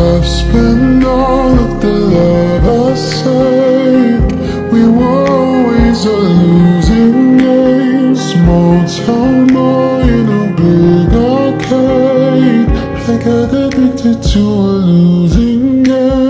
I've spent all of the love I saved. We were always a losing game. Small town boy in a big arcade. I got addicted to a losing game.